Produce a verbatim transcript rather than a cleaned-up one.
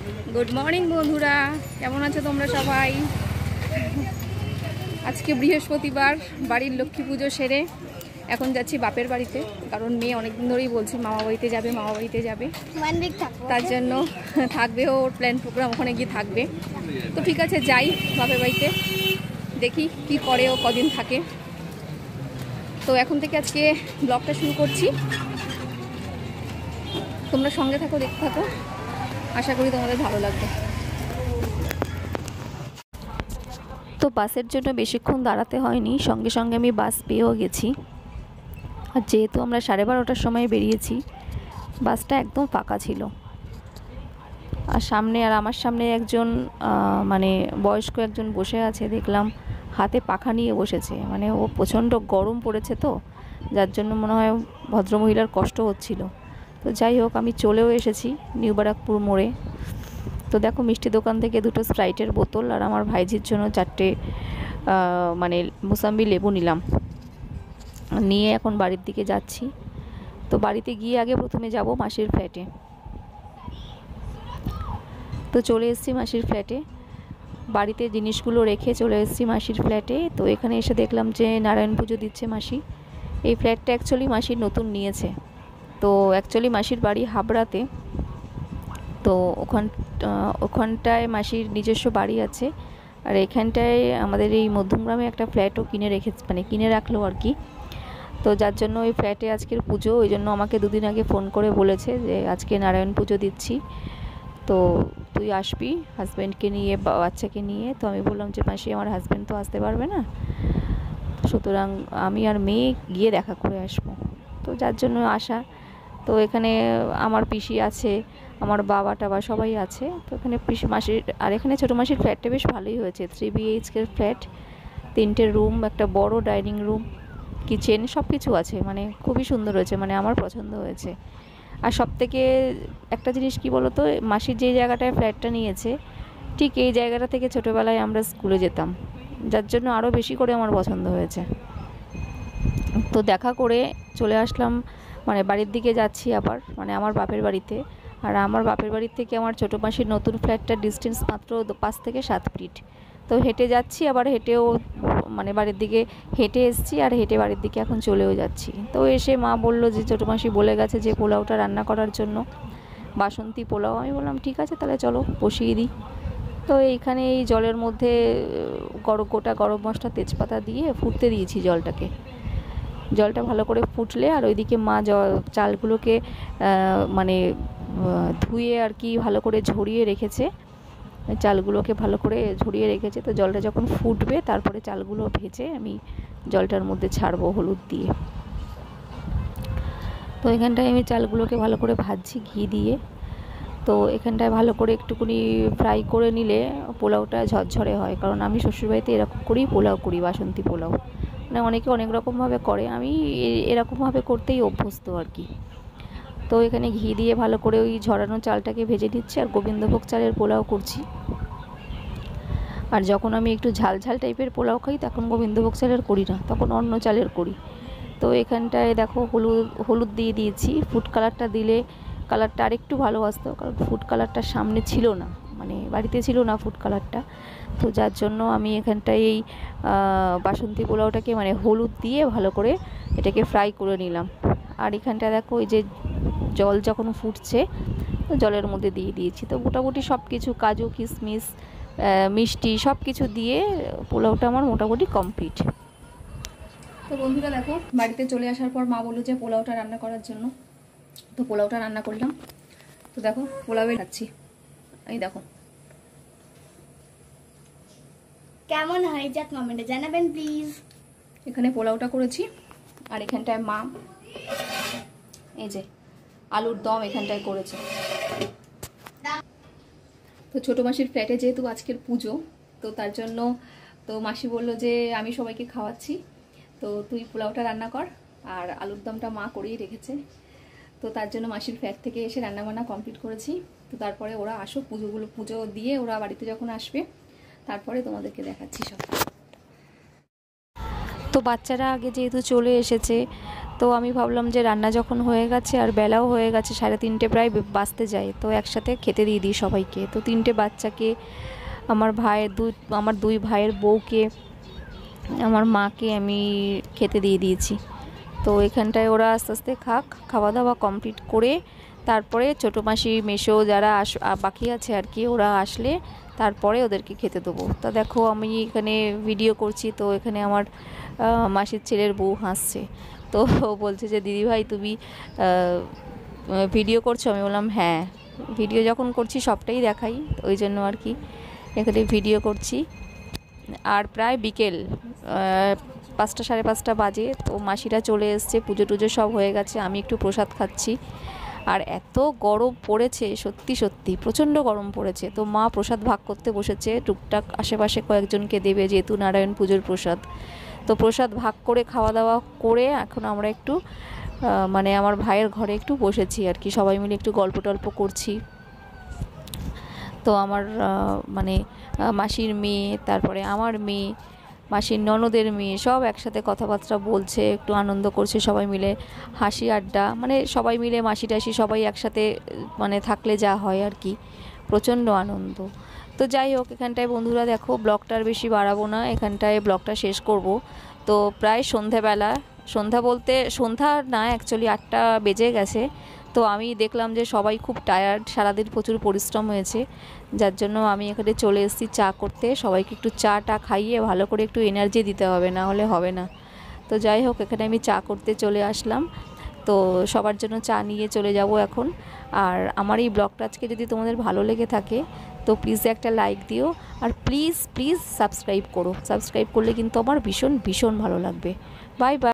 Good morning বন্ধুরা, কেমন আছো তোমরা সবাই? আজকে বৃহস্পতিবার, বাড়ির লক্ষ্মী পুজো সেরে এখন যাচ্ছি বাপের বাড়িতে। কারণ মেয়ে অনেকদিন ধরেই বলছে মামা বাড়িতে যাবে মামা বাড়িতে যাবে, তার জন্য থাকবে ওর প্ল্যান প্রোগ্রাম, ওখানে গিয়ে থাকবে। তো ঠিক আছে, যাই বাপের বাড়িতে, দেখি কি করে ও, কদিন থাকে। তো এখন থেকে আজকে ব্লগটা শুরু করছি, তোমরা সঙ্গে থাকো, দেখতে থাকো, আশা করি তোমাদের ভালো লাগবে। তো বাসের জন্য বেশিক্ষণ দাঁড়াতে হয়নি, সঙ্গে সঙ্গে আমি বাস পেয়েও গেছি। আর যেহেতু আমরা সাড়ে বারোটার সময় বেরিয়েছি, বাসটা একদম ফাঁকা ছিল। আর সামনে আর আমার সামনে একজন মানে বয়স্ক একজন বসে আছে, দেখলাম হাতে পাখা নিয়ে বসেছে। মানে ও প্রচণ্ড গরম পড়েছে, তো যার জন্য মনে হয় ভদ্রমহিলার কষ্ট হচ্ছিল। তো যাই হোক, আমি চলেও এসেছি নিউ বারাকপুর মোড়ে। তো দেখো, মিষ্টি দোকান থেকে দুটো স্প্রাইটের বোতল আর আমার ভাইজির জন্য চারটে মানে মুসাম্বি লেবু নিলাম, নিয়ে এখন বাড়ির দিকে যাচ্ছি। তো বাড়িতে গিয়ে আগে প্রথমে যাব মাসির ফ্ল্যাটে। তো চলে এসেছি মাসির ফ্ল্যাটে, বাড়িতে জিনিসগুলো রেখে চলে এসেছি মাসির ফ্ল্যাটে। তো এখানে এসে দেখলাম যে নারায়ণ পুজো দিচ্ছে মাসি। এই ফ্ল্যাটটা অ্যাকচুয়ালি মাসির নতুন নিয়েছে। তো অ্যাকচুয়ালি মাসির বাড়ি হাবড়াতে, তো ওখান ওখানটায় মাসির নিজস্ব বাড়ি আছে। আর এখানটায় আমাদের এই মধ্যমগ্রামে একটা ফ্ল্যাটও কিনে রেখে মানে কিনে রাখলো আর কি। তো যার জন্য ওই ফ্ল্যাটে আজকের পুজো, ওই জন্য আমাকে দুদিন আগে ফোন করে বলেছে যে আজকে নারায়ণ পুজো দিচ্ছি, তো তুই আসবি হাজব্যান্ডকে নিয়ে বাচ্চাকে নিয়ে। তো আমি বললাম যে মাসি, আমার হাজব্যান্ড তো আসতে পারবে না, সুতরাং আমি আর মেয়ে গিয়ে দেখা করে আসবো। তো যার জন্য আসা। তো এখানে আমার পিসি আছে, আমার বাবা টাবা সবাই আছে। তো এখানে পিসি মাসির, আর এখানে ছোটো মাসির ফ্ল্যাটটা বেশ ভালোই হয়েছে, থ্রি বিএইচকের ফ্ল্যাট, তিনটে রুম, একটা বড় ডাইনিং রুম, কিচেন, সব কিছু আছে। মানে খুবই সুন্দর হয়েছে, মানে আমার পছন্দ হয়েছে। আর সব থেকে একটা জিনিস কি বলো তো, মাসির যেই জায়গাটায় ফ্ল্যাটটা নিয়েছে, ঠিক এই জায়গাটা থেকে ছোটোবেলায় আমরা স্কুলে যেতাম, যার জন্য আরও বেশি করে আমার পছন্দ হয়েছে। তো দেখা করে চলে আসলাম, মানে বাড়ির দিকে যাচ্ছি আবার, মানে আমার বাপের বাড়িতে। আর আমার বাপের বাড়ির থেকে আমার ছোটো মাসির নতুন ফ্ল্যাটটার ডিস্টেন্স মাত্র পাঁচ থেকে সাত মিনিট। তো হেঁটে যাচ্ছি, আবার হেঁটেও মানে বাড়ির দিকে হেঁটে এসেছি, আর হেঁটে বাড়ির দিকে এখন চলেও যাচ্ছি। তো এসে মা বললো যে ছোটো মাসি বলে গেছে যে পোলাওটা রান্না করার জন্য, বাসন্তী পোলাও। আমি বললাম ঠিক আছে, তাহলে চলো বসিয়ে দিই। তো এইখানে এই জলের মধ্যে গরম গোটা গরম মশলা তেজপাতা দিয়ে ফুটতে দিয়েছি জলটাকে। জলটা ভালো করে ফুটলে, আর ওইদিকে মা চালগুলোকে মানে ধুয়ে আর কি ভালো করে ঝরিয়ে রেখেছে, চালগুলোকে ভালো করে ঝরিয়ে রেখেছে। তো জলটা যখন ফুটবে, তারপরে চালগুলো ভেজে আমি জলটার মধ্যে ছাড়বো হলুদ দিয়ে। তো এখানটায় আমি চালগুলোকে ভালো করে ভাজছি ঘি দিয়ে। তো এখানটায় ভালো করে একটুখানি ফ্রাই করে নিলে পোলাওটা ঝরঝরে হয়, কারণ আমি শ্বশুরবাড়িতে এরকম করেই পোলাও করি, বাসন্তী পোলাও। মানে অনেকে অনেক রকমভাবে করে, আমি এরকমভাবে করতেই অভ্যস্ত আর কি। তো এখানে ঘি দিয়ে ভালো করে ওই ঝরানো চালটাকে ভেজে নিচ্ছি, আর গোবিন্দভোগ চালের পোলাও করছি। আর যখন আমি একটু ঝাল ঝাল টাইপের পোলাও খাই, তখন গোবিন্দভোগ চালের করি না, তখন অন্য চালের করি। তো এখানটায় দেখো হলুদ হলুদ দিয়ে দিয়েছি। ফুড কালারটা দিলে কালারটা আরেকটু ভালো আসতো, কারণ ফুড কালারটা সামনে ছিল না, মানে বাড়িতে ছিল না ফুড কালারটা। তো যার জন্য আমি এখানটায় এই বাসন্তী পোলাওটাকে মানে হলুদ দিয়ে ভালো করে এটাকে ফ্রাই করে নিলাম। আর এখানটা দেখো, এই যে জল যখন ফুটছে, তো জলের মধ্যে দিয়ে দিয়েছি। তো মোটামুটি সব কিছু কাজু কিশমিশ মিষ্টি সব কিছু দিয়ে পোলাওটা আমার মোটামুটি কমপ্লিট। তো বন্ধুরা দেখো, বাড়িতে চলে আসার পর মা বললো যে পোলাওটা রান্না করার জন্য। তো পোলাওটা রান্না করলাম। তো দেখো পোলাওয়ে খাচ্ছি, এই দেখো কেমন হয় যা কমেন্টে জানাবেন প্লিজ। এখানে পোলাওটা করেছি, আর এখানটায় মা এই যে আলুর দম এখানটায় করেছে। তো ছোটো মাসির ফ্ল্যাটে যেহেতু আজকের পুজো, তো তার জন্য তো মাসি বললো যে আমি সবাইকে খাওয়াচ্ছি, তো তুই পোলাওটা রান্না কর, আর আলুর দমটা মা করেই রেখেছে। তো তার জন্য মাসির ফ্ল্যাট থেকে এসে রান্নাবান্না কমপ্লিট করেছি। তো তারপরে ওরা আসো, পুজোগুলো পুজো দিয়ে ওরা বাড়িতে যখন আসবে, তারপরে তোমাদেরকে দেখাচ্ছি সব। তো বাচ্চারা আগে যেহেতু চলে এসেছে, তো আমি ভাবলাম যে রান্না যখন হয়ে গেছে আর বেলাও হয়ে গেছে, সাড়ে তিনটে প্রায় বাজতে যায়, তো একসাথে খেতে দিয়ে দিই সবাইকে। তো তিনটে বাচ্চাকে, আমার ভাইয়ের দুই আমার দুই ভাইয়ের বউকে, আমার মাকে আমি খেতে দিয়ে দিয়েছি। তো এখানটায় ওরা আস্তে আস্তে খাক, খাওয়া দাওয়া কমপ্লিট করে তারপরে ছোটো মাসি মেসো যারা আস বাকি আছে আর কি, ওরা আসলে তারপরে ওদেরকে খেতে দেবো। তা দেখো আমি এখানে ভিডিও করছি, তো এখানে আমার মাসির ছেলের বউ হাসছে। তো ও বলছে যে দিদিভাই তুমি ভিডিও করছো? আমি বললাম হ্যাঁ, ভিডিও যখন করছি সবটাই দেখাই, ওই জন্য আর কি এখানে ভিডিও করছি। আর প্রায় বিকেল পাঁচটা সাড়ে পাঁচটা বাজে, তো মাসিরা চলে এসছে, পুজো টুজো সব হয়ে গেছে, আমি একটু প্রসাদ খাচ্ছি। আর এত গরম পড়েছে, সত্যি সত্যি প্রচণ্ড গরম পড়েছে। তো মা প্রসাদ ভাগ করতে বসেছে, টুকটাক আশেপাশে কয়েকজনকে দেবে, যেহেতু নারায়ণ পুজোর প্রসাদ। তো প্রসাদ ভাগ করে খাওয়া দাওয়া করে এখন আমরা একটু মানে আমার ভাইয়ের ঘরে একটু বসেছি আর কি, সবাই মিলে একটু গল্প টল্প করছি। তো আমার মানে মাসির মেয়ে, তারপরে আমার মেয়ে, মাসির ননদের মেয়ে, সব একসাথে কথাবার্তা বলছে, একটু আনন্দ করছে সবাই মিলে, হাসি আড্ডা, মানে সবাই মিলে মাসি টাসি সবাই একসাথে মানে থাকলে যা হয় আর কি, প্রচণ্ড আনন্দ। তো যাই হোক, এখানটায় বন্ধুরা দেখো ব্লগটা আর বেশি বাড়াবো না, এখানটায় ব্লগটা শেষ করব। তো প্রায় সন্ধ্যাবেলা, সন্ধ্যা বলতে সন্ধ্যা না, অ্যাকচুয়ালি আটটা বেজে গেছে। তো আমি দেখলাম যে সবাই খুব টায়ার্ড, সারাদিন প্রচুর পরিশ্রম হয়েছে, যার জন্য আমি এখানে চলে এসেছি চা করতে। সবাইকে একটু চা টা খাইয়ে ভালো করে একটু এনার্জি দিতে হবে, না হলে হবে না। তো যাই হোক, এখানে আমি চা করতে চলে আসলাম। তো সবার জন্য চা নিয়ে চলে যাব এখন। আর আমার এই ব্লগটা আজকে যদি তোমাদের ভালো লেগে থাকে তো প্লিজ একটা লাইক দিও, আর প্লিজ প্লিজ সাবস্ক্রাইব করো। সাবস্ক্রাইব করলে কিন্তু আমার ভীষণ ভীষণ ভালো লাগবে। Bye by.